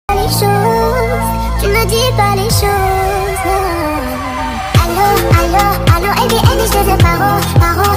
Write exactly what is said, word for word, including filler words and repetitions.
Les choses, tu ne dis pas les choses. Allô, allô, allô, et bien, et je te paro, paro.